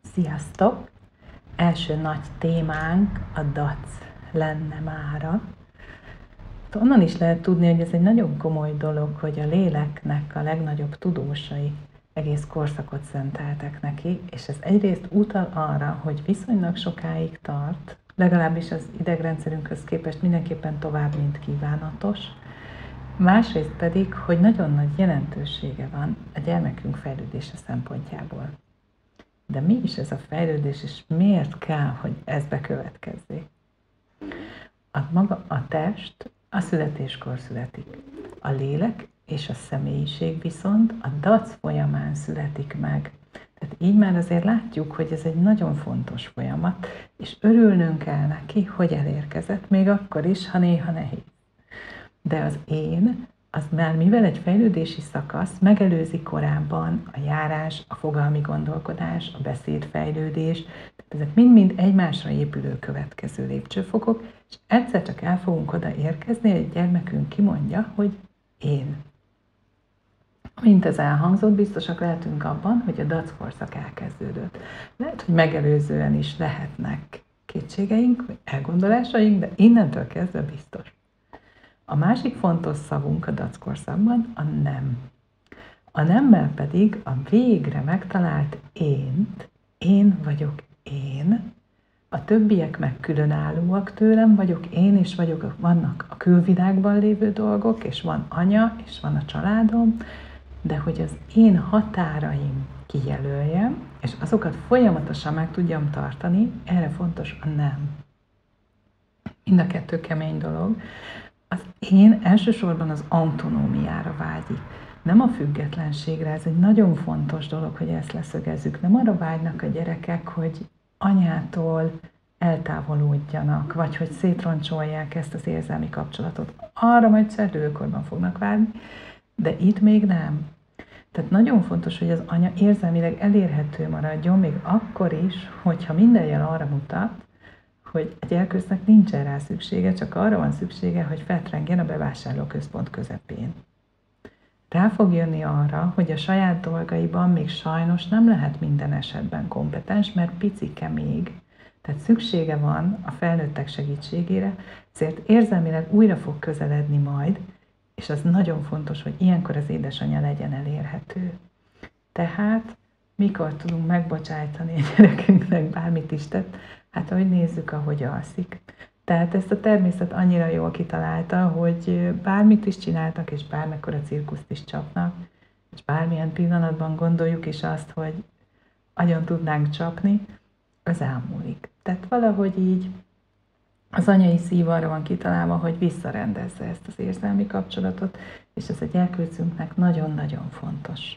Sziasztok! Első nagy témánk a dac lenne mára. Onnan is lehet tudni, hogy ez egy nagyon komoly dolog, hogy a léleknek a legnagyobb tudósai egész korszakot szenteltek neki, és ez egyrészt utal arra, hogy viszonylag sokáig tart, legalábbis az idegrendszerünkhöz képest mindenképpen tovább, mint kívánatos, másrészt pedig, hogy nagyon nagy jelentősége van a gyermekünk fejlődése szempontjából. De mi is ez a fejlődés, és miért kell, hogy ez bekövetkezzék? A test a születéskor születik. A lélek és a személyiség viszont a dac folyamán születik meg. Tehát így már azért látjuk, hogy ez egy nagyon fontos folyamat, és örülnünk kell neki, hogy elérkezett, még akkor is, ha néha nehéz. De az én, az már mivel egy fejlődési szakasz, megelőzi korábban a járás, a fogalmi gondolkodás, a beszédfejlődés, tehát ezek mind-mind egymásra épülő következő lépcsőfokok, és egyszer csak el fogunk oda érkezni, hogy egy gyermekünk kimondja, hogy én. Mint ez elhangzott, biztosak lehetünk abban, hogy a dac korszak elkezdődött. Lehet, hogy megelőzően is lehetnek kétségeink, vagy elgondolásaink, de innentől kezdve biztos. A másik fontos szavunk a dac korszakban a nem. A nemmel pedig a végre megtalált ént, én vagyok én, a többiek meg különállóak tőlem, vagyok én, és vannak a külvilágban lévő dolgok, és van anya, és van a családom, de hogy az én határaim kijelöljem, és azokat folyamatosan meg tudjam tartani, erre fontos a nem. Mind a kettő kemény dolog. Az én elsősorban az autonómiára vágyik, nem a függetlenségre, ez egy nagyon fontos dolog, hogy ezt leszögezzük. Nem arra vágynak a gyerekek, hogy anyától eltávolodjanak, vagy hogy szétroncsolják ezt az érzelmi kapcsolatot. Arra majd szerdülőkorban fognak vágyni, de itt még nem. Tehát nagyon fontos, hogy az anya érzelmileg elérhető maradjon, még akkor is, hogyha minden jel arra mutat, hogy a gyerkőcnek nincsen rá szüksége, csak arra van szüksége, hogy feltrengjen a bevásárlóközpont közepén. Rá fog jönni arra, hogy a saját dolgaiban még sajnos nem lehet minden esetben kompetens, mert picike még. Tehát szüksége van a felnőttek segítségére, ezért érzelmileg újra fog közeledni majd, és az nagyon fontos, hogy ilyenkor az édesanyja legyen elérhető. Tehát mikor tudunk megbocsájtani a gyerekünknek bármit is tett, hát ahogy nézzük, ahogy alszik. Tehát ezt a természet annyira jól kitalálta, hogy bármit is csináltak, és bármekkora cirkuszt is csapnak, és bármilyen pillanatban gondoljuk is azt, hogy agyon tudnánk csapni, az elmúlik. Tehát valahogy így az anyai szív arra van kitalálva, hogy visszarendezze ezt az érzelmi kapcsolatot, és ez a gyerkőcünknek nagyon-nagyon fontos.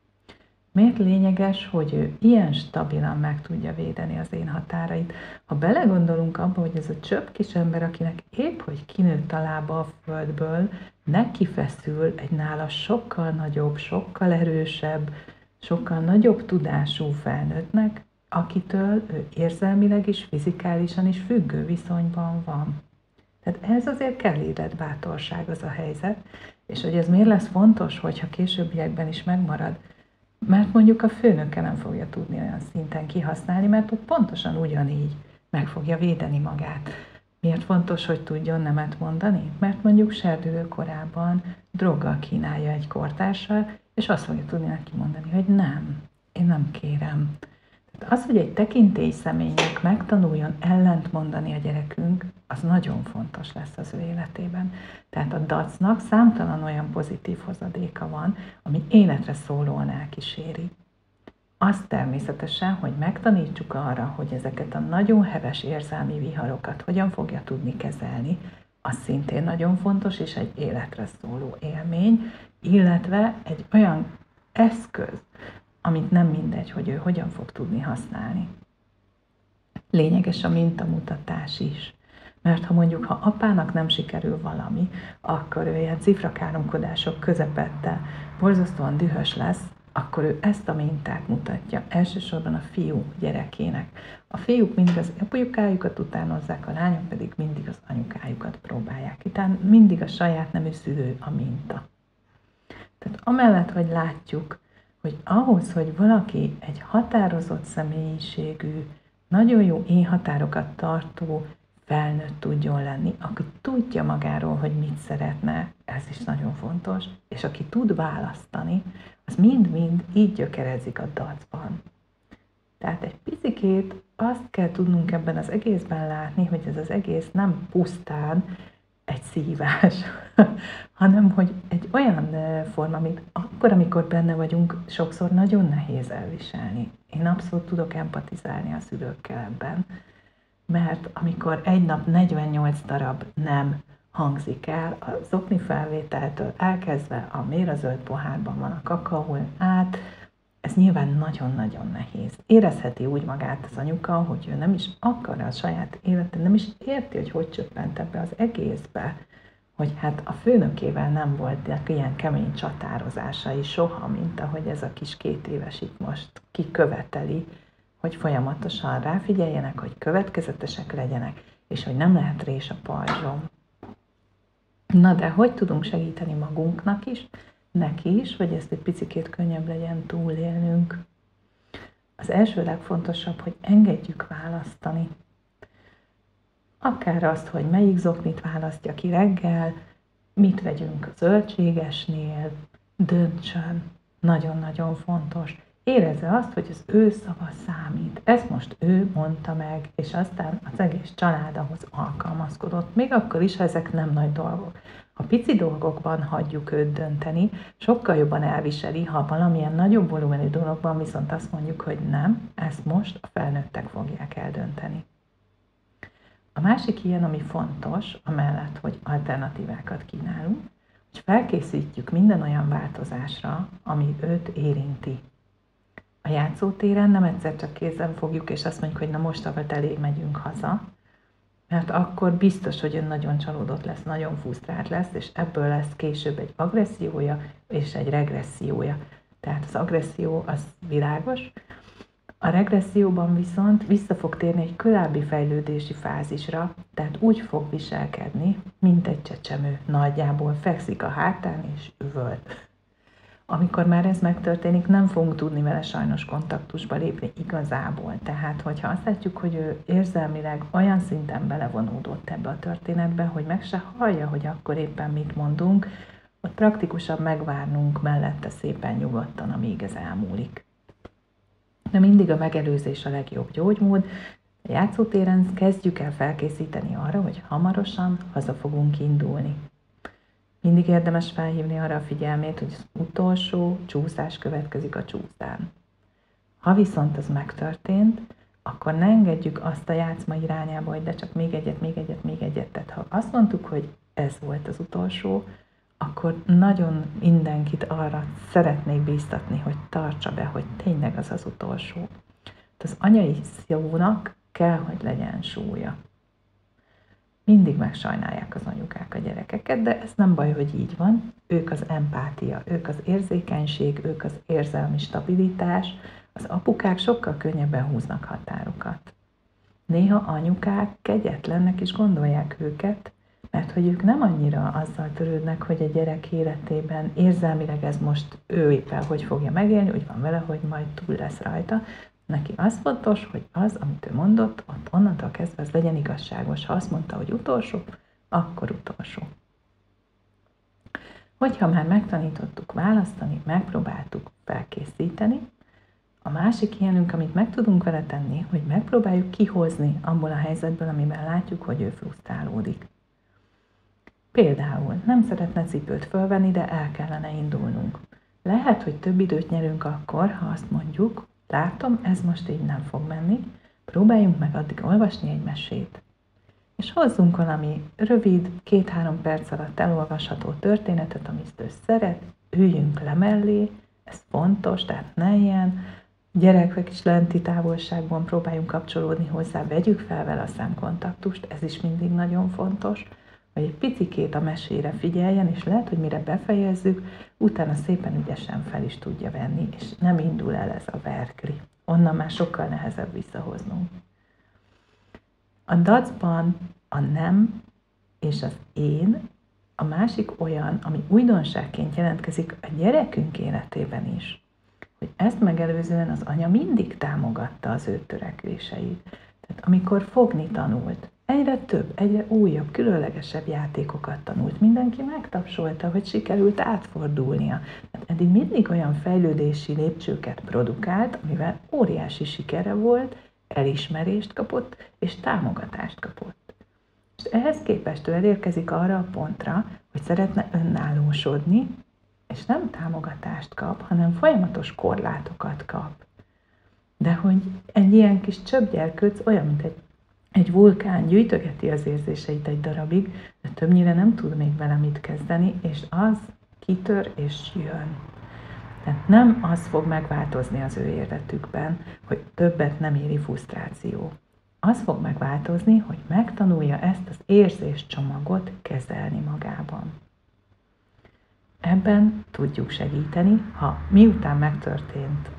Miért lényeges, hogy ő ilyen stabilan meg tudja védeni az én határait? Ha belegondolunk abba, hogy ez a csöpp kis ember, akinek épp hogy kinőtt a lába a földből, neki feszül egy nála sokkal nagyobb, sokkal erősebb, sokkal nagyobb tudású felnőttnek, akitől ő érzelmileg is, fizikálisan is függő viszonyban van. Tehát ez azért kell életbátorság az a helyzet, és hogy ez miért lesz fontos, hogyha későbbiekben is megmarad, mert mondjuk a főnöke nem fogja tudni olyan szinten kihasználni, mert ott pontosan ugyanígy meg fogja védeni magát. Miért fontos, hogy tudjon nemet mondani? Mert mondjuk serdülő korában droggal kínálja egy kortársal, és azt fogja tudni neki mondani, hogy nem, én nem kérem. Tehát az, hogy egy tekintély személynek megtanuljon ellent mondani a gyerekünk, az nagyon fontos lesz az ő életében. Tehát a dacnak számtalan olyan pozitív hozadéka van, ami életre szólóan elkíséri. Azt természetesen, hogy megtanítsuk arra, hogy ezeket a nagyon heves érzelmi viharokat hogyan fogja tudni kezelni, az szintén nagyon fontos, és egy életre szóló élmény, illetve egy olyan eszköz, amit nem mindegy, hogy ő hogyan fog tudni használni. Lényeges a mintamutatás is. Mert ha apának nem sikerül valami, akkor ő ilyen cifrakáromkodások közepette borzasztóan dühös lesz, akkor ő ezt a mintát mutatja, elsősorban a fiú gyerekének. A fiúk mindig az apukájukat utánozzák, a lányok pedig mindig az anyukájukat próbálják. Itt mindig a saját nemű szülő a minta. Tehát amellett, hogy látjuk, hogy ahhoz, hogy valaki egy határozott személyiségű, nagyon jó én-határokat tartó felnőtt tudjon lenni, aki tudja magáról, hogy mit szeretne, ez is nagyon fontos, és aki tud választani, az mind-mind így gyökerezik a dacban. Tehát egy picikét azt kell tudnunk ebben az egészben látni, hogy ez az egész nem pusztán egy szívás, hanem hogy egy olyan forma, amit akkor, amikor benne vagyunk, sokszor nagyon nehéz elviselni. Én abszolút tudok empatizálni a szülőkkel ebben, mert amikor egy nap 48 darab nem hangzik el, a zokni felvételtől elkezdve a miért a zöld pohárban van a kakaón át, ez nyilván nagyon-nagyon nehéz. Érezheti úgy magát az anyuka, hogy ő nem is akar a saját életet, nem is érti, hogy csöppent ebbe az egészbe, hogy hát a főnökével nem voltak ilyen kemény csatározásai soha, mint ahogy ez a kis 2 éves itt most kiköveteli, hogy folyamatosan ráfigyeljenek, hogy következetesek legyenek, és hogy nem lehet rés a pajzsom. Na de hogy tudunk segíteni magunknak is, neki is, hogy ezt egy picikét könnyebb legyen túlélnünk? Az első legfontosabb, hogy engedjük választani. Akár azt, hogy melyik zoknit választja ki reggel, mit vegyünk a zöldségesnél, döntsön. Nagyon-nagyon fontos. Érezze azt, hogy az ő szava számít. Ezt most ő mondta meg, és aztán az egész család ahhoz alkalmazkodott. Még akkor is, ha ezek nem nagy dolgok. Ha pici dolgokban hagyjuk őt dönteni, sokkal jobban elviseli, ha valamilyen nagyobb volumenű dologban viszont azt mondjuk, hogy nem, ezt most a felnőttek fogják eldönteni. A másik ilyen, ami fontos, amellett, hogy alternatívákat kínálunk, hogy felkészítjük minden olyan változásra, ami őt érinti. A játszótéren nem egyszer csak kézben fogjuk, és azt mondjuk, hogy na most volt elég, megyünk haza, mert akkor biztos, hogy ön nagyon csalódott lesz, nagyon frusztrált lesz, és ebből lesz később egy agressziója és egy regressziója. Tehát az agresszió az világos, a regresszióban viszont vissza fog térni egy korábbi fejlődési fázisra, tehát úgy fog viselkedni, mint egy csecsemő. Nagyjából fekszik a hátán és üvöl. Amikor már ez megtörténik, nem fogunk tudni vele sajnos kontaktusba lépni igazából. Tehát, hogyha azt látjuk, hogy ő érzelmileg olyan szinten belevonódott ebbe a történetbe, hogy meg se hallja, hogy akkor éppen mit mondunk, ott praktikusabb megvárnunk mellette szépen nyugodtan, amíg ez elmúlik. De mindig a megelőzés a legjobb gyógymód. A játszótéren kezdjük el felkészíteni arra, hogy hamarosan haza fogunk indulni. Mindig érdemes felhívni arra a figyelmét, hogy az utolsó csúszás következik a csúszán. Ha viszont ez megtörtént, akkor ne engedjük azt a játszma irányába, hogy de csak még egyet, még egyet, még egyet. Tehát ha azt mondtuk, hogy ez volt az utolsó, akkor nagyon mindenkit arra szeretnék bíztatni, hogy tartsa be, hogy tényleg az az utolsó. Az anyai szónak kell, hogy legyen súlya. Mindig megsajnálják az anyukák a gyerekeket, de ez nem baj, hogy így van. Ők az empátia, ők az érzékenység, ők az érzelmi stabilitás. Az apukák sokkal könnyebben húznak határokat. Néha anyukák kegyetlennek is gondolják őket, mert hogy ők nem annyira azzal törődnek, hogy a gyerek életében érzelmileg ez most ő éppen hogy fogja megélni, úgy van vele, hogy majd túl lesz rajta. Neki az fontos, hogy az, amit ő mondott, ott onnantól kezdve az legyen igazságos. Ha azt mondta, hogy utolsó, akkor utolsó. Hogyha már megtanítottuk választani, megpróbáltuk felkészíteni, a másik ilyenünk, amit meg tudunk vele tenni, hogy megpróbáljuk kihozni abból a helyzetből, amiben látjuk, hogy ő frusztrálódik. Például nem szeretne cipőt fölvenni, de el kellene indulnunk. Lehet, hogy több időt nyerünk akkor, ha azt mondjuk, látom, ez most így nem fog menni, próbáljunk meg addig olvasni egy mesét. És hozzunk valami rövid, 2-3 perc alatt elolvasható történetet, amit ő szeret, üljünk le mellé, ez fontos, tehát ne ilyen gyerekek is lenti távolságban próbáljunk kapcsolódni hozzá, vegyük fel vele a szemkontaktust, ez is mindig nagyon fontos, hogy egy picikét a mesére figyeljen, és lehet, hogy mire befejezzük, utána szépen ügyesen fel is tudja venni, és nem indul el ez a verkli. Onnan már sokkal nehezebb visszahoznunk. A dacban a nem és az én a másik olyan, ami újdonságként jelentkezik a gyerekünk életében is, hogy ezt megelőzően az anya mindig támogatta az ő törekvéseit. Tehát amikor fogni tanult, egyre több, egyre újabb, különlegesebb játékokat tanult. Mindenki megtapsolta, hogy sikerült átfordulnia. Tehát eddig mindig olyan fejlődési lépcsőket produkált, amivel óriási sikere volt, elismerést kapott és támogatást kapott. És ehhez képest ő elérkezik arra a pontra, hogy szeretne önállósodni, és nem támogatást kap, hanem folyamatos korlátokat kap. De hogy egy ilyen kis csöpgyerkőc olyan, mint egy vulkán, gyűjtögeti az érzéseit egy darabig, de többnyire nem tud még vele mit kezdeni, és az kitör és jön. Tehát nem az fog megváltozni az ő életükben, hogy többet nem éri frusztráció. Az fog megváltozni, hogy megtanulja ezt az érzéscsomagot kezelni magában. Ebben tudjuk segíteni, ha miután megtörtént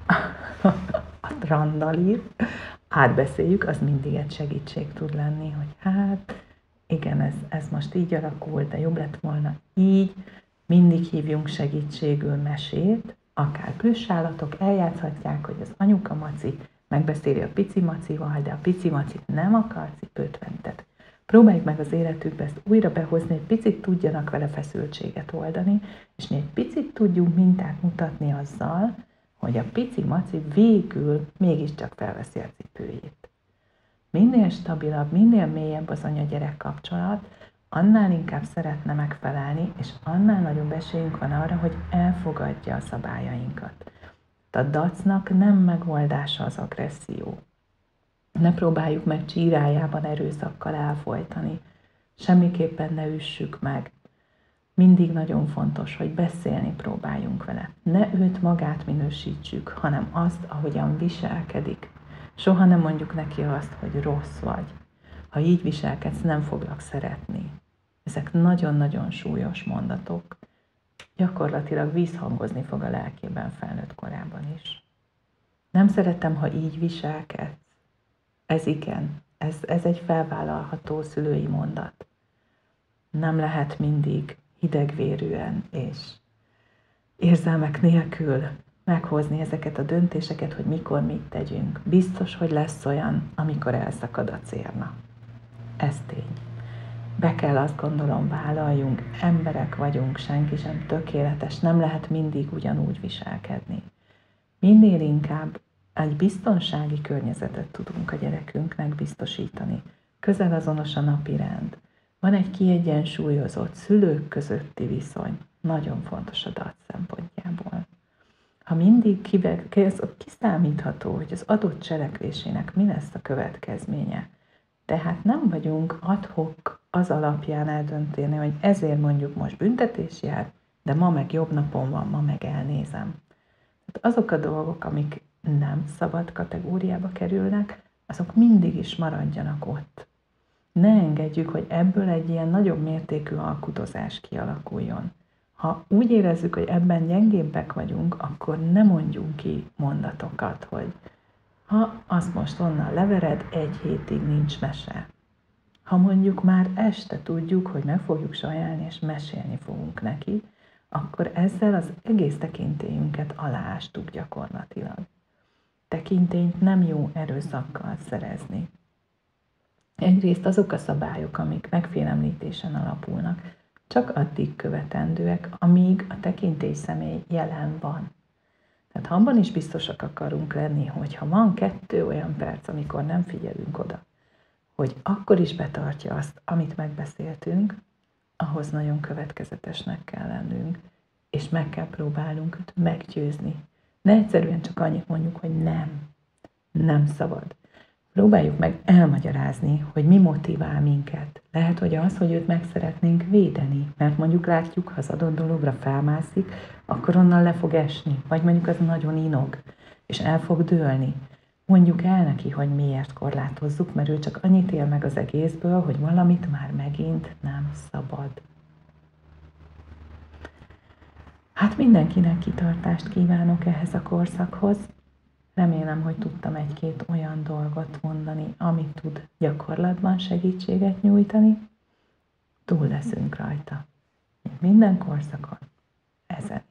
a randalír, átbeszéljük, az mindig egy segítség tud lenni, hogy hát igen, ez most így alakult, de jobb lett volna így, mindig hívjunk segítségül mesét, akár plüssállatok eljátszhatják, hogy az anyuka maci megbeszéli a pici macival, de a pici maci nem akar cipőt venni. Tehát próbáljuk meg az életükbe ezt újra behozni, egy picit tudjanak vele feszültséget oldani, és mi egy picit tudjunk mintát mutatni azzal, hogy a pici maci végül mégiscsak felveszi a cipőjét. Minél stabilabb, minél mélyebb az anya-gyerek kapcsolat, annál inkább szeretne megfelelni, és annál nagyobb esélyünk van arra, hogy elfogadja a szabályainkat. A dacnak nem megoldása az agresszió. Ne próbáljuk meg csírájában erőszakkal elfojtani. Semmiképpen ne üssük meg. Mindig nagyon fontos, hogy beszélni próbáljunk vele. Ne őt magát minősítsük, hanem azt, ahogyan viselkedik. Soha nem mondjuk neki azt, hogy rossz vagy. Ha így viselkedsz, nem foglak szeretni. Ezek nagyon-nagyon súlyos mondatok. Gyakorlatilag visszhangozni fog a lelkében felnőtt korában is. Nem szeretem, ha így viselkedsz. Ez igen, ez egy felvállalható szülői mondat. Nem lehet mindig hidegvérűen és érzelmek nélkül meghozni ezeket a döntéseket, hogy mikor mit tegyünk. Biztos, hogy lesz olyan, amikor elszakad a cérna. Ez tény. Be kell, azt gondolom, vállaljunk, emberek vagyunk, senki sem tökéletes, nem lehet mindig ugyanúgy viselkedni. Minél inkább egy biztonsági környezetet tudunk a gyerekünknek biztosítani. Közel azonos a napirend. Van egy kiegyensúlyozott szülők közötti viszony. Nagyon fontos a dac szempontjából. Ha mindig kiszámítható, hogy az adott cselekvésének mi lesz a következménye, tehát nem vagyunk ad-hoc az alapján eldönteni, hogy ezért mondjuk most büntetés jár, de ma meg jobb napon van, ma meg elnézem. Tehát azok a dolgok, amik nem szabad kategóriába kerülnek, azok mindig is maradjanak ott. Ne engedjük, hogy ebből egy ilyen nagyobb mértékű alkudozás kialakuljon. Ha úgy érezzük, hogy ebben gyengébbek vagyunk, akkor ne mondjunk ki mondatokat, hogy ha azt most onnan levered, 1 hétig nincs mese. Ha mondjuk már este tudjuk, hogy meg fogjuk sajálni és mesélni fogunk neki, akkor ezzel az egész tekintélyünket aláástuk gyakorlatilag. Tekintélyt nem jó erőszakkal szerezni. Egyrészt azok a szabályok, amik megfélemlítésen alapulnak, csak addig követendőek, amíg a tekintély személy jelen van. Tehát ha abban is biztosak akarunk lenni, hogy ha van 2 olyan perc, amikor nem figyelünk oda, hogy akkor is betartja azt, amit megbeszéltünk, ahhoz nagyon következetesnek kell lennünk, és meg kell próbálnunk őt meggyőzni. Ne egyszerűen csak annyit mondjuk, hogy nem szabad. Próbáljuk meg elmagyarázni, hogy mi motivál minket. Lehet, hogy az, hogy őt meg szeretnénk védeni, mert mondjuk látjuk, ha az adott dologra felmászik, akkor onnan le fog esni, vagy mondjuk az nagyon inog, és el fog dőlni. Mondjuk el neki, hogy miért korlátozzuk, mert ő csak annyit él meg az egészből, hogy valamit már megint nem szabad. Hát mindenkinek kitartást kívánok ehhez a korszakhoz. Remélem, hogy tudtam 1-2 olyan dolgot mondani, amit tud gyakorlatban segítséget nyújtani. Túl leszünk rajta. Minden korszakon. Ezen